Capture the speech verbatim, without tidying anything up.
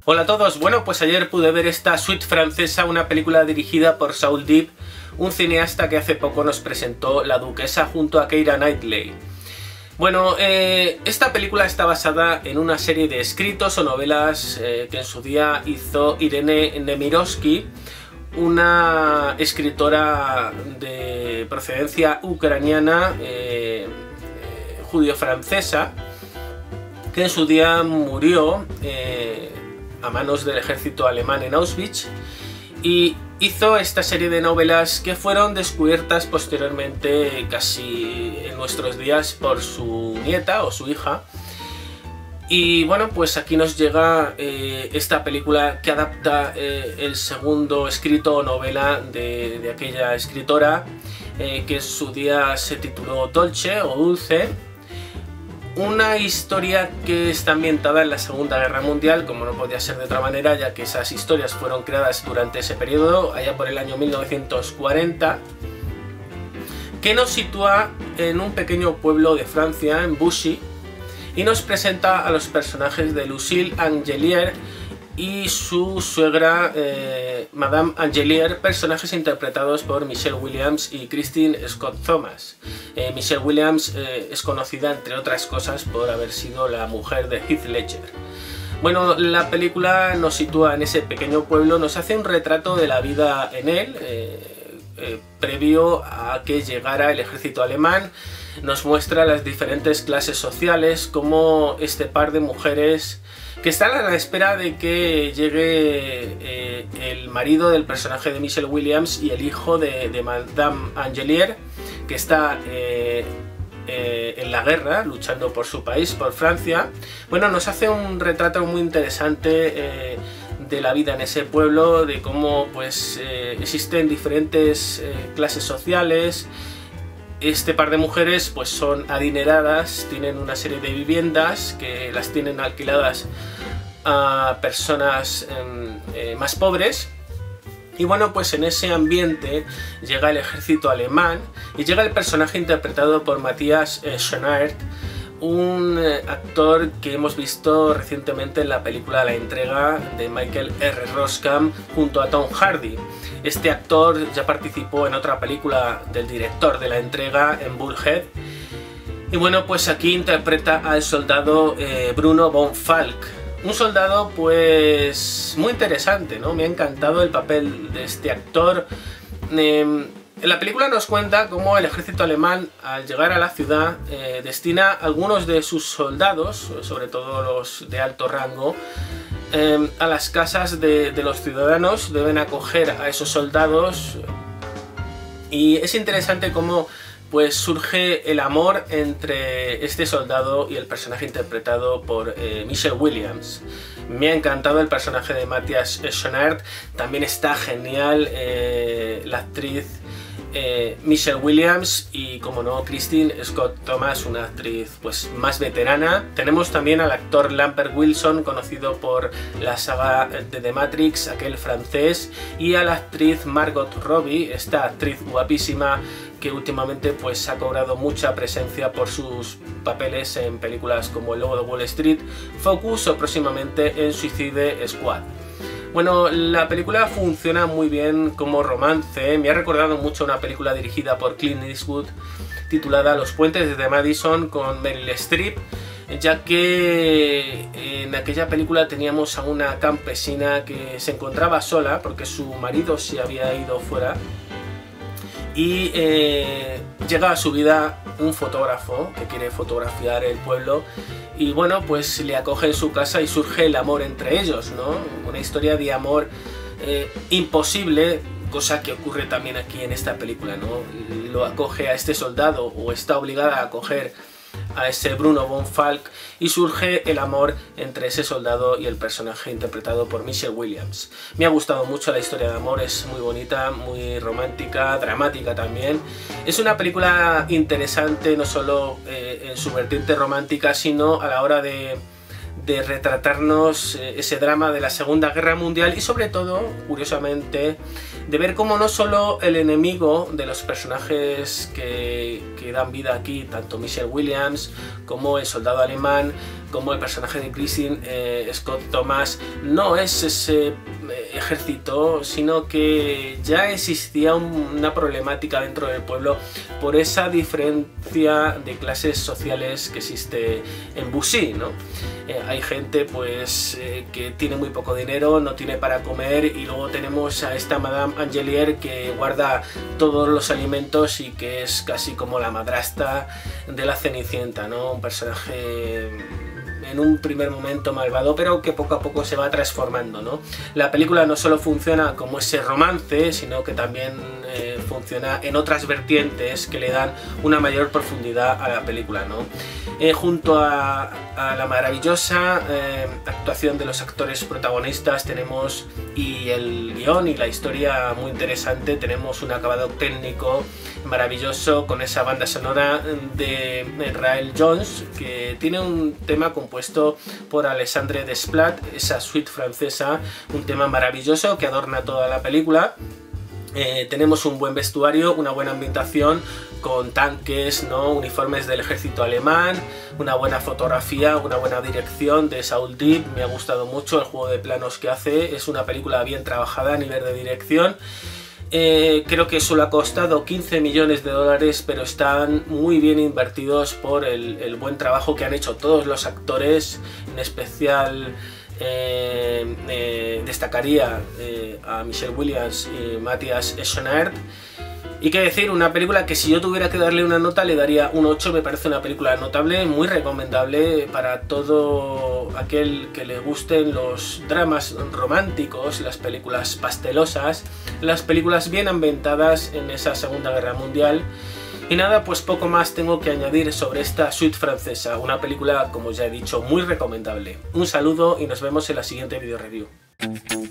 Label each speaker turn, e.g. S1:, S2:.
S1: Hola a todos, bueno pues ayer pude ver esta Suite francesa, una película dirigida por Saul Deeb, un cineasta que hace poco nos presentó La Duquesa junto a Keira Knightley. Bueno, eh, esta película está basada en una serie de escritos o novelas eh, que en su día hizo Irene Nemirovsky, una escritora de procedencia ucraniana, eh, eh, judío-francesa, que en su día murió eh, a manos del ejército alemán en Auschwitz, y hizo esta serie de novelas que fueron descubiertas posteriormente, casi en nuestros días, por su nieta o su hija. Y bueno, pues aquí nos llega eh, esta película que adapta eh, el segundo escrito o novela de, de aquella escritora, eh, que en su día se tituló Dolce o Dulce. Una historia que está ambientada en la Segunda Guerra Mundial, como no podía ser de otra manera, ya que esas historias fueron creadas durante ese periodo, allá por el año mil novecientos cuarenta, que nos sitúa en un pequeño pueblo de Francia, en Bussy, y nos presenta a los personajes de Lucille Angelier y su suegra eh, Madame Angelier, personajes interpretados por Michelle Williams y Christine Scott Thomas. Eh, Michelle Williams eh, es conocida, entre otras cosas, por haber sido la mujer de Heath Ledger. Bueno, la película nos sitúa en ese pequeño pueblo, nos hace un retrato de la vida en él, eh, eh, previo a que llegara el ejército alemán. Nos muestra las diferentes clases sociales, como este par de mujeres que están a la espera de que llegue eh, el marido del personaje de Michelle Williams y el hijo de, de Madame Angelier, que está eh, eh, en la guerra, luchando por su país, por Francia. Bueno, nos hace un retrato muy interesante eh, de la vida en ese pueblo, de cómo pues eh, existen diferentes eh, clases sociales. Este par de mujeres pues son adineradas, tienen una serie de viviendas que las tienen alquiladas a personas eh, eh, más pobres. Y bueno, pues en ese ambiente llega el ejército alemán y llega el personaje interpretado por Matthias eh, Schoenaerts, un eh, actor que hemos visto recientemente en la película La Entrega de Michael R. Roskam junto a Tom Hardy. Este actor ya participó en otra película del director de La Entrega, en Bullhead. Y bueno, pues aquí interpreta al soldado eh, Bruno von Falk. Un soldado pues muy interesante, ¿no? Me ha encantado el papel de este actor. Eh, en la película nos cuenta cómo el ejército alemán, al llegar a la ciudad, eh, destina a algunos de sus soldados, sobre todo los de alto rango, eh, a las casas de, de los ciudadanos. Deben acoger a esos soldados, y es interesante cómo pues surge el amor entre este soldado y el personaje interpretado por eh, Michelle Williams. Me ha encantado el personaje de Matthias Schoenaerts, también está genial eh, la actriz eh, Michelle Williams y, como no, Christine Scott Thomas, una actriz pues más veterana. Tenemos también al actor Lambert Wilson, conocido por la saga de The Matrix, aquel francés, y a la actriz Margot Robbie, esta actriz guapísima que últimamente pues ha cobrado mucha presencia por sus papeles en películas como El Lobo de Wall Street, Focus o próximamente en Suicide Squad. Bueno, la película funciona muy bien como romance. Me ha recordado mucho una película dirigida por Clint Eastwood titulada Los puentes de Madison, con Meryl Streep, ya que en aquella película teníamos a una campesina que se encontraba sola porque su marido se había ido fuera, y eh, llega a su vida un fotógrafo que quiere fotografiar el pueblo, y bueno, pues le acoge en su casa y surge el amor entre ellos, ¿no? Una historia de amor eh, imposible, cosa que ocurre también aquí en esta película, ¿no? Lo acoge a este soldado, o está obligada a acoger a ese Bruno von Falk, y surge el amor entre ese soldado y el personaje interpretado por Michelle Williams. Me ha gustado mucho la historia de amor, es muy bonita, muy romántica, dramática también. Es una película interesante no solo eh, en su vertiente romántica, sino a la hora de, de retratarnos eh, ese drama de la Segunda Guerra Mundial, y sobre todo, curiosamente, de ver cómo no solo el enemigo de los personajes que, que dan vida aquí, tanto Michelle Williams como el soldado alemán, como el personaje de Grishin, eh, Scott Thomas, no es ese ejército, sino que ya existía una problemática dentro del pueblo por esa diferencia de clases sociales que existe en Bussy, ¿no? Eh, hay gente pues eh, que tiene muy poco dinero, no tiene para comer, y luego tenemos a esta Madame Angelier que guarda todos los alimentos y que es casi como la madrastra de la Cenicienta, ¿no? Un personaje en un primer momento malvado, pero que poco a poco se va transformando, ¿no? La película no solo funciona como ese romance, sino que también eh, funciona en otras vertientes que le dan una mayor profundidad a la película, ¿no? Eh, junto a, a la maravillosa eh, actuación de los actores protagonistas tenemos, y el guión y la historia muy interesante, tenemos un acabado técnico maravilloso con esa banda sonora de Rael Jones, que tiene un tema compuesto por Alexandre Desplat, esa suite francesa, un tema maravilloso que adorna toda la película. Eh, tenemos un buen vestuario, una buena ambientación con tanques, ¿no? Uniformes del ejército alemán, una buena fotografía, una buena dirección de Saul Deep. Me ha gustado mucho el juego de planos que hace, es una película bien trabajada a nivel de dirección. Eh, creo que solo ha costado quince millones de dólares, pero están muy bien invertidos por el, el buen trabajo que han hecho todos los actores, en especial eh, eh, destacaría eh, a Michelle Williams y Matthias Schoenaerts. Y qué decir, una película que si yo tuviera que darle una nota le daría un ocho, me parece una película notable, muy recomendable para todo aquel que le gusten los dramas románticos, las películas pastelosas, las películas bien ambientadas en esa Segunda Guerra Mundial. Y nada, pues poco más tengo que añadir sobre esta suite francesa, una película, como ya he dicho, muy recomendable. Un saludo y nos vemos en la siguiente video review.